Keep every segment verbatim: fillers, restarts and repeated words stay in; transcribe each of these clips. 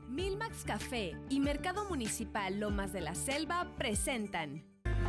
Milmax Café y Mercado Municipal Lomas de la Selva presentan.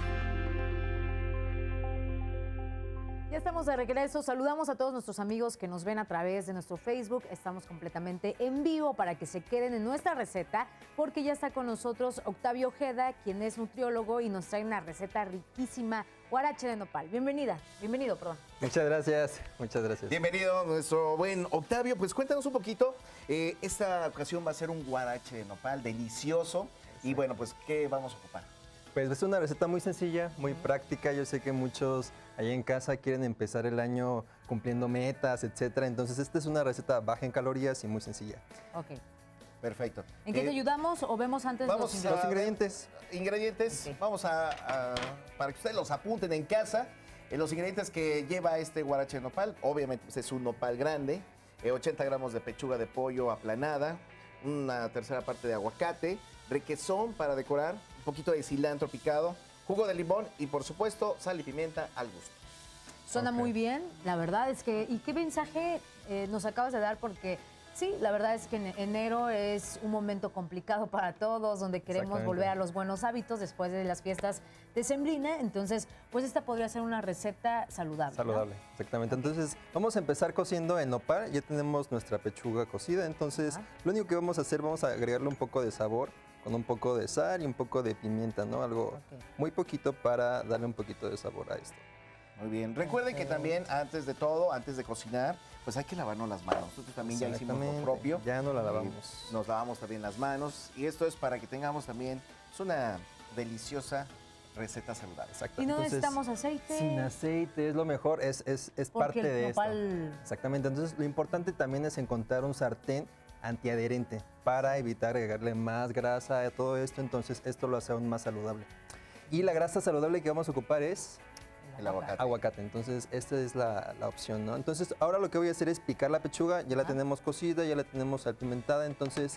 Ya estamos de regreso. Saludamos a todos nuestros amigos que nos ven a través de nuestro Facebook. Estamos completamente en vivo para que se queden en nuestra receta, porque ya está con nosotros Octavio Ojeda, quien es nutriólogo y nos trae una receta riquísima, guarache de nopal. Bienvenida, bienvenido, perdón. Muchas gracias, muchas gracias. Bienvenido nuestro buen Octavio. Pues cuéntanos un poquito. Eh, esta ocasión va a ser un guarache de nopal delicioso. Exacto. Y bueno, pues, ¿qué vamos a ocupar? Pues es una receta muy sencilla, muy práctica. Yo sé que muchos allá en casa quieren empezar el año cumpliendo metas, etcétera. Entonces, esta es una receta baja en calorías y muy sencilla. Ok. Perfecto. ¿En qué eh, te ayudamos o vemos antes vamos los ingredientes? Los ingredientes. Ingredientes. Okay. Vamos a, a, para que ustedes los apunten en casa. Eh, los ingredientes que lleva este guarache de nopal, obviamente pues, es un nopal grande, eh, ochenta gramos de pechuga de pollo aplanada, una tercera parte de aguacate, requesón para decorar, un poquito de cilantro picado, jugo de limón y, por supuesto, sal y pimienta al gusto. Suena okay. muy bien, la verdad es que... ¿Y qué mensaje eh, nos acabas de dar? Porque sí, la verdad es que en enero es un momento complicado para todos, donde queremos volver a los buenos hábitos después de las fiestas decembrinas. Entonces, pues esta podría ser una receta saludable. Saludable, ¿no? exactamente. Entonces, vamos a empezar cociendo el nopal. Ya tenemos nuestra pechuga cocida. Entonces, ah. lo único que vamos a hacer, vamos a agregarle un poco de sabor, con un poco de sal y un poco de pimienta, ¿no? Algo okay. muy poquito para darle un poquito de sabor a esto. Muy bien. Recuerden okay. que también, antes de todo, antes de cocinar, pues hay que lavarnos las manos. Nosotros también ya hicimos lo propio. Ya no la lavamos. Nos lavamos también las manos. Y esto es para que tengamos también es una deliciosa receta saludable. Exacto. Y no Entonces, necesitamos aceite. Sin aceite, es lo mejor, es, es, es parte de nopal... esto. Exactamente. Entonces, lo importante también es encontrar un sartén antiadherente para evitar agregarle más grasa a todo esto. Entonces, esto lo hace aún más saludable. Y la grasa saludable que vamos a ocupar es... El aguacate. Aguacate, entonces esta es la, la opción, ¿no? Entonces ahora lo que voy a hacer es picar la pechuga, ya la ah. tenemos cocida, ya la tenemos salpimentada, entonces,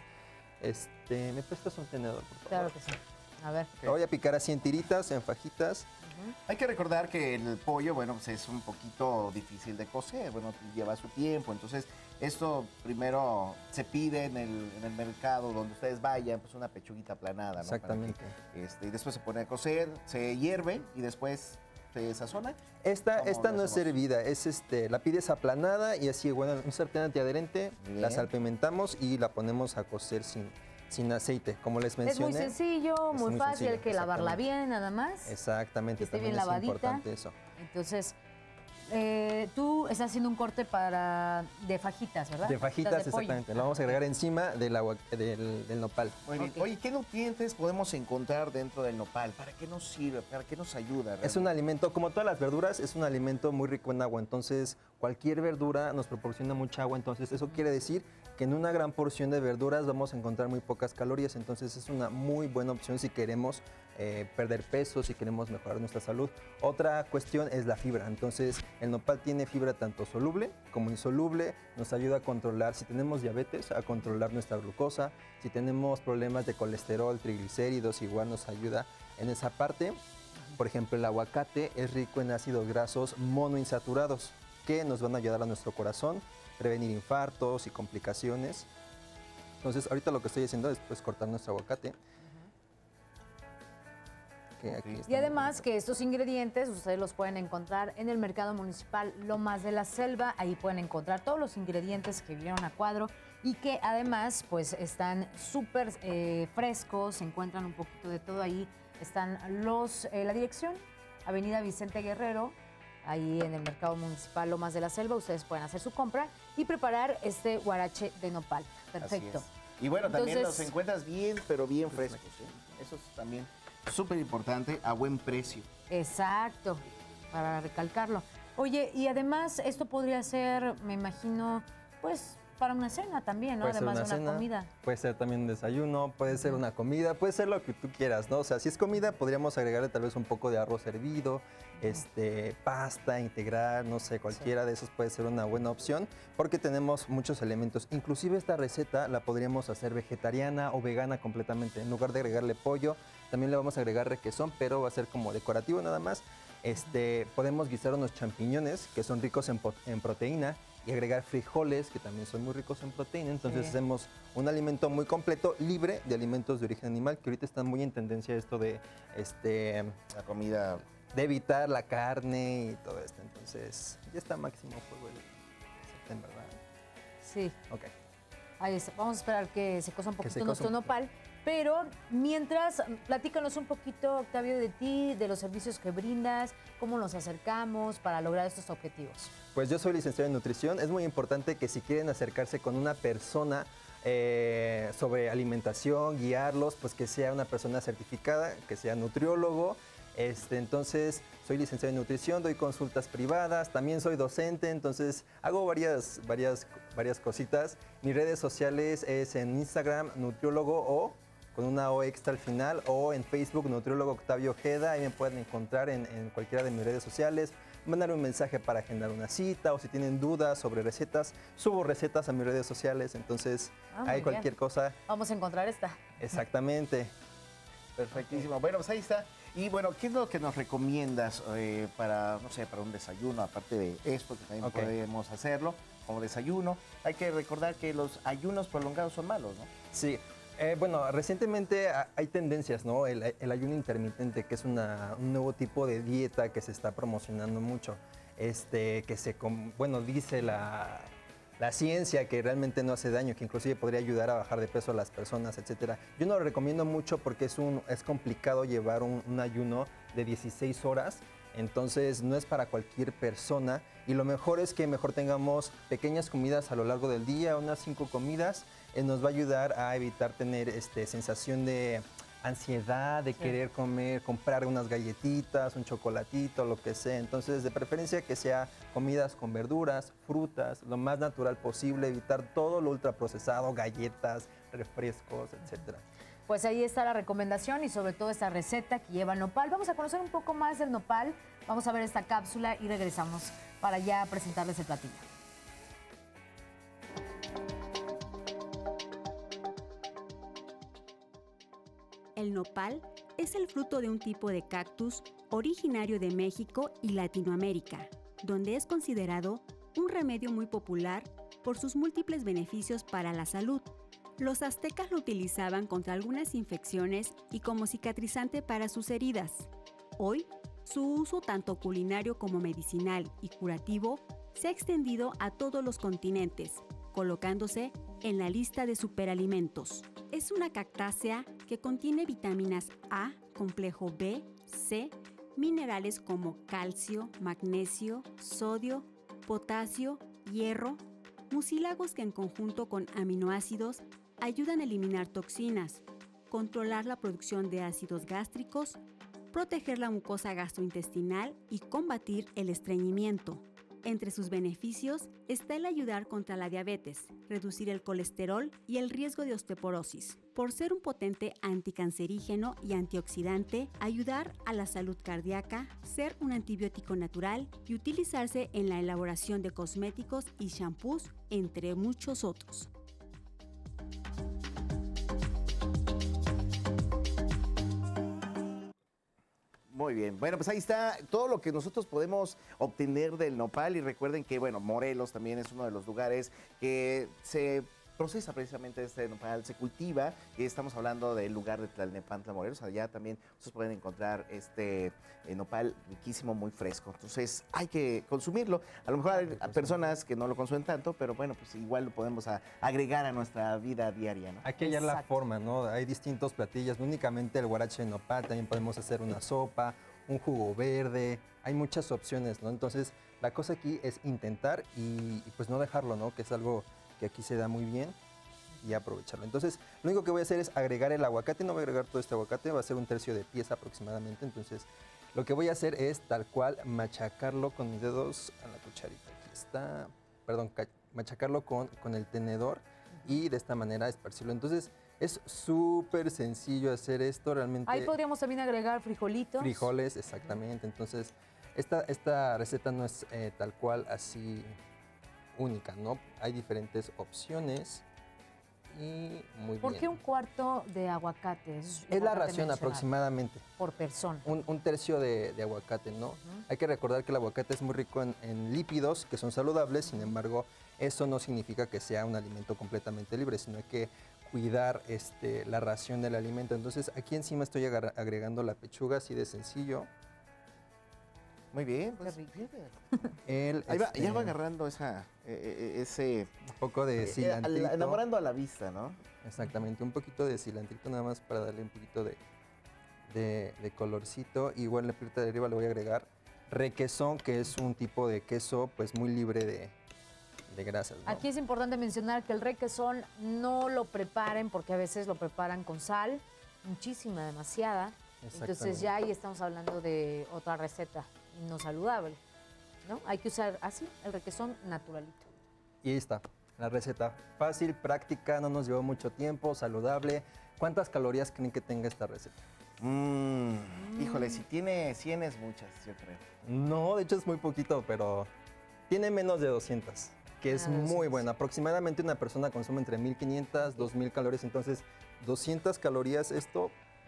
este, ¿me prestas un tenedor, por favor? Claro que sí. A ver. Okay. La voy a picar así en tiritas, en fajitas. Uh-huh. Hay que recordar que el pollo, bueno, pues es un poquito difícil de cocer, bueno, lleva su tiempo, entonces esto primero se pide en el, en el mercado donde ustedes vayan, pues una pechuguita aplanada, ¿no? Exactamente. Que, este, y después se pone a cocer, se hierve y después... ¿se sazona? Esta, esta no es hervida, es este, la pides aplanada y así, bueno, un sartén antiadherente, bien. La salpimentamos y la ponemos a cocer sin, sin aceite, como les mencioné. Es muy sencillo, es muy, muy fácil, sencillo, hay que lavarla bien nada más. Exactamente, que esté también bien es lavadita. Importante eso. Entonces, eh, tú estás haciendo un corte para de fajitas, ¿verdad? De fajitas, de exactamente. Pollo. Lo vamos a agregar encima del, agua, del, del nopal. Muy bien. Okay. Oye, ¿qué nutrientes podemos encontrar dentro del nopal? ¿Para qué nos sirve? ¿Para qué nos ayuda? Realmente? Es un alimento, como todas las verduras, es un alimento muy rico en agua. Entonces, cualquier verdura nos proporciona mucha agua. Entonces, eso quiere decir que en una gran porción de verduras vamos a encontrar muy pocas calorías. Entonces, es una muy buena opción si queremos eh, perder peso, si queremos mejorar nuestra salud. Otra cuestión es la fibra. Entonces, el nopal tiene fibra tanto soluble como insoluble. Nos ayuda a controlar, si tenemos diabetes, a controlar nuestra glucosa. Si tenemos problemas de colesterol, triglicéridos, igual nos ayuda en esa parte. Por ejemplo, el aguacate es rico en ácidos grasos monoinsaturados que nos van a ayudar a nuestro corazón, prevenir infartos y complicaciones. Entonces, ahorita lo que estoy haciendo es pues, cortar nuestro aguacate. Okay, aquí y además que estos ingredientes ustedes los pueden encontrar en el Mercado Municipal Lomas de la Selva. Ahí pueden encontrar todos los ingredientes que vieron a cuadro y que además pues están súper eh, frescos, se encuentran un poquito de todo ahí. Están los, eh, la dirección, Avenida Vicente Guerrero, ahí en el Mercado Municipal Lomas de la Selva. Ustedes pueden hacer su compra y preparar este guarache de nopal. Perfecto. Y bueno, Entonces, también los encuentras bien, pero bien frescos. ¿eh? Eso es también súper importante, a buen precio. Exacto, para recalcarlo. Oye, y además esto podría ser, me imagino, pues para una cena también, ¿no? Puede Además ser una de una cena, comida. Puede ser también un desayuno, puede ser una comida, puede ser lo que tú quieras, ¿no? O sea, si es comida, podríamos agregarle tal vez un poco de arroz hervido, este, pasta integral, no sé, cualquiera sí. de esos puede ser una buena opción, porque tenemos muchos elementos. Inclusive esta receta la podríamos hacer vegetariana o vegana completamente. En lugar de agregarle pollo, también le vamos a agregar requesón, pero va a ser como decorativo nada más. Este, podemos guisar unos champiñones que son ricos en, en proteína y agregar frijoles, que también son muy ricos en proteína. Entonces Sí. hacemos un alimento muy completo, libre de alimentos de origen animal, que ahorita están muy en tendencia esto de, este, La comida. de evitar la carne y todo esto. Entonces ya está máximo fuego el sartén, ¿verdad? Sí, Ok. ahí está. Vamos a esperar que se cosa un Que se poquito cosa nuestro un nopal. Pero mientras, platícanos un poquito, Octavio, de ti, de los servicios que brindas, cómo nos acercamos para lograr estos objetivos. Pues yo soy licenciado en nutrición. Es muy importante que si quieren acercarse con una persona eh, sobre alimentación, guiarlos, pues que sea una persona certificada, que sea nutriólogo. Este, entonces, soy licenciado en nutrición, doy consultas privadas, también soy docente, entonces hago varias, varias, varias cositas. Mis redes sociales es en Instagram, nutriólogo o con una O extra al final, o en Facebook, nutriólogo Octavio Ojeda. Ahí me pueden encontrar en, en cualquiera de mis redes sociales, mandar un mensaje para agendar una cita, o si tienen dudas sobre recetas, subo recetas a mis redes sociales, entonces Ah, muy hay bien. cualquier cosa. Vamos a encontrar esta. Exactamente. Perfectísimo. Bueno, pues ahí está. Y bueno, ¿qué es lo que nos recomiendas eh, para, no sé, para un desayuno, aparte de esto, que también Ok. podemos hacerlo como desayuno? Hay que recordar que los ayunos prolongados son malos, ¿no? Sí. Eh, bueno, recientemente ha- hay tendencias, ¿no? El, el ayuno intermitente, que es una- un nuevo tipo de dieta que se está promocionando mucho. Este, que se, com- bueno, dice la, la ciencia que realmente no hace daño, que inclusive podría ayudar a bajar de peso a las personas, etcétera. Yo no lo recomiendo mucho porque es, un, es complicado llevar un, un ayuno de dieciséis horas. Entonces no es para cualquier persona y lo mejor es que mejor tengamos pequeñas comidas a lo largo del día, unas cinco comidas. Eh, nos va a ayudar a evitar tener este, sensación de ansiedad, de querer comer, comprar unas galletitas, un chocolatito, lo que sea. Entonces, de preferencia que sea comidas con verduras, frutas, lo más natural posible, evitar todo lo ultraprocesado, galletas, refrescos, etcétera. Pues ahí está la recomendación y sobre todo esta receta que lleva el nopal. Vamos a conocer un poco más del nopal, vamos a ver esta cápsula y regresamos para ya presentarles el platillo. El nopal es el fruto de un tipo de cactus originario de México y Latinoamérica, donde es considerado un remedio muy popular por sus múltiples beneficios para la salud. Los aztecas lo utilizaban contra algunas infecciones y como cicatrizante para sus heridas. Hoy, su uso tanto culinario como medicinal y curativo se ha extendido a todos los continentes, colocándose en la lista de superalimentos. Es una cactácea que contiene vitaminas A, complejo B, C, minerales como calcio, magnesio, sodio, potasio, hierro, mucílagos que en conjunto con aminoácidos ayudan a eliminar toxinas, controlar la producción de ácidos gástricos, proteger la mucosa gastrointestinal y combatir el estreñimiento. Entre sus beneficios está el ayudar contra la diabetes, reducir el colesterol y el riesgo de osteoporosis. Por ser un potente anticancerígeno y antioxidante, ayudar a la salud cardíaca, ser un antibiótico natural y utilizarse en la elaboración de cosméticos y shampoos, entre muchos otros. Muy bien. Bueno, pues ahí está todo lo que nosotros podemos obtener del nopal y recuerden que, bueno, Morelos también es uno de los lugares que se procesa precisamente este nopal, se cultiva y estamos hablando del lugar de Tlalnepantla, Morelos. Allá también ustedes pueden encontrar este eh, nopal riquísimo, muy fresco. Entonces hay que consumirlo. A lo mejor hay personas que no lo consumen tanto, pero bueno, pues igual lo podemos a- agregar a nuestra vida diaria, ¿no? Hay que hallar la Exacto. forma, ¿no? Hay distintos platillos, no únicamente el guarache de nopal, también podemos hacer una sopa, un jugo verde, hay muchas opciones, ¿no? Entonces, la cosa aquí es intentar y, y pues no dejarlo, ¿no? Que es algo que aquí se da muy bien y aprovecharlo. Entonces, lo único que voy a hacer es agregar el aguacate, no voy a agregar todo este aguacate, va a ser un tercio de pieza aproximadamente, entonces, lo que voy a hacer es tal cual machacarlo con mis dedos a la cucharita. Aquí está, perdón, ca- machacarlo con, con el tenedor y de esta manera esparcirlo. Entonces, es súper sencillo hacer esto, realmente. Ahí podríamos también agregar frijolitos. Frijoles, exactamente. Entonces, esta, esta receta no es eh, tal cual así única, ¿no? Hay diferentes opciones y muy ¿Por bien. qué un cuarto de aguacate? Es la aguacate ración mencionado. aproximadamente. Por persona. Un, un tercio de, de aguacate, ¿no? Hay que recordar que el aguacate es muy rico en, en lípidos, que son saludables, sin embargo, eso no significa que sea un alimento completamente libre, sino hay que cuidar este, la ración del alimento. Entonces aquí encima estoy agregando la pechuga, así de sencillo. Muy bien, pues, El, Ahí va, este, ya va agarrando esa, eh, ese... un poco de eh, cilantrito. enamorando a la vista, ¿no? Exactamente, un poquito de cilantrito nada más para darle un poquito de, de, de colorcito. Igual en la parte de arriba le voy a agregar requesón, que es un tipo de queso pues muy libre de, de grasas, ¿no? Aquí es importante mencionar que el requesón no lo preparen porque a veces lo preparan con sal, muchísima, demasiada. Entonces ya ahí estamos hablando de otra receta no saludable, ¿no? Hay que usar así, el requesón naturalito. Y ahí está, la receta. Fácil, práctica, no nos llevó mucho tiempo, saludable. ¿Cuántas calorías creen que tenga esta receta? Mm, híjole, si tiene cien es muchas, yo creo. No, de hecho es muy poquito, pero tiene menos de doscientas, que es Ah, muy doscientas. buena. Aproximadamente una persona consume entre mil quinientas, dos mil calorías, entonces doscientas calorías esto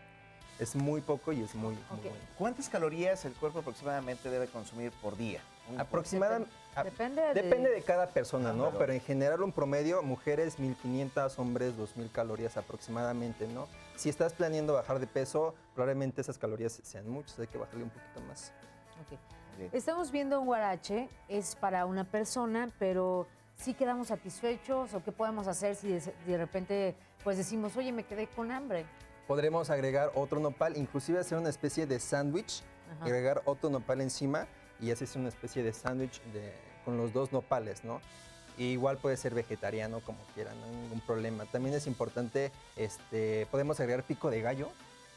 es muy poco y es muy, muy Ok. bueno. ¿Cuántas calorías el cuerpo aproximadamente debe consumir por día? Un- Aproximadamente... Depende de- Depende de cada persona, ¿no? Ah, pero- Pero en general un promedio, mujeres mil quinientas, hombres dos mil calorías aproximadamente, ¿no? Si estás planeando bajar de peso, probablemente esas calorías sean muchas, hay que bajarle un poquito más. Ok. Bien. Estamos viendo un guarache, es para una persona, pero ¿sí quedamos satisfechos o qué podemos hacer si de, de repente pues decimos, oye, me quedé con hambre? Podremos agregar otro nopal, inclusive hacer una especie de sándwich, Ajá. agregar otro nopal encima y haces una especie de sándwich de- con los dos nopales, ¿no? Y igual puede ser vegetariano como quiera, no hay ningún problema. También es importante, este, podemos agregar pico de gallo,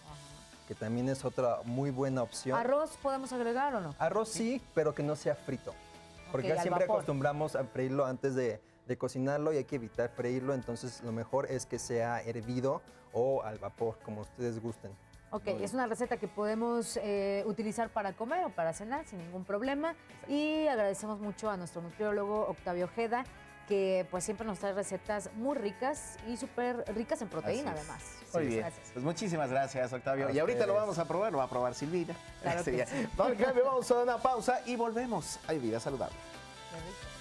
que también es otra muy buena opción. ¿Arroz podemos agregar o no? Arroz sí, pero que no sea frito. Porque Ok, al siempre vapor. acostumbramos a freírlo antes de, de cocinarlo y hay que evitar freírlo. Entonces lo mejor es que sea hervido o al vapor, como ustedes gusten. Ok, Muy bien. es una receta que podemos eh, utilizar para comer o para cenar sin ningún problema. Y agradecemos mucho a nuestro nutriólogo Octavio Ojeda, que pues siempre nos trae recetas muy ricas y súper ricas en proteína Así es. además. Muy Sí, bien. gracias. Pues muchísimas gracias, Octavio. A Y ahorita lo ustedes. vamos a probar, lo va a probar Silvina. Claro que Ese día. sí. No, al cambio, vamos a una pausa y volvemos. Hay vida saludable. Qué rico.